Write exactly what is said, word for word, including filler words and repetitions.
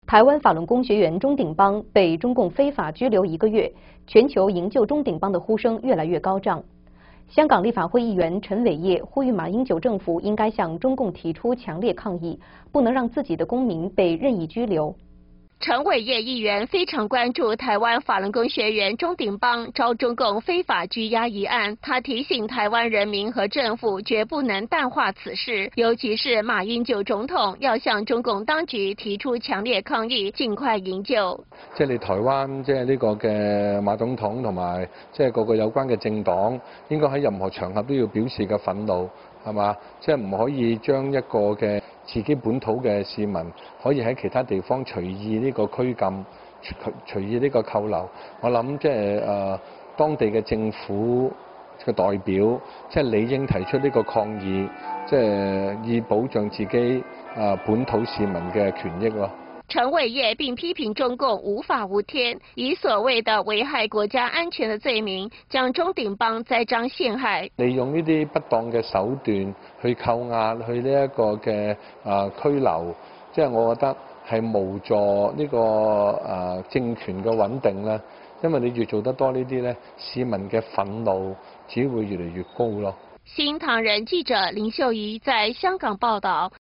台湾法轮功学员钟鼎邦被中共非法拘留一个月，全球营救钟鼎邦的呼声越来越高涨。香港立法会议员陈伟业呼吁马英九政府应该向中共提出强烈抗议，不能让自己的公民被任意拘留。 陈伟业议员非常关注台湾法轮功学员钟鼎邦遭中共非法拘押一案，他提醒台湾人民和政府绝不能淡化此事，尤其是馬英九總統要向中共當局提出強烈抗議，盡快營救。 即係你台灣即係呢個嘅馬總統同埋即係個個有關嘅政黨，應該喺任何場合都要表示嘅憤怒，係嘛？即係唔可以將一個嘅自己本土嘅市民可以喺其他地方隨意呢個拘禁、隨意呢個扣留。我諗即係誒當地嘅政府嘅代表，即係理應提出呢個抗議，即係以保障自己誒本土市民嘅權益咯。 陳偉業並批評中共無法無天，以所謂的危害國家安全的罪名，將鐘鼎邦栽贓陷害， 利用呢啲不當嘅手段去扣押，去呢一個嘅啊拘留，即係我覺得係無助呢個啊政權嘅穩定啦。因為你越做得多呢啲咧，市民嘅憤怒只會越嚟越高咯。 新唐人記者林秀儀在香港報導。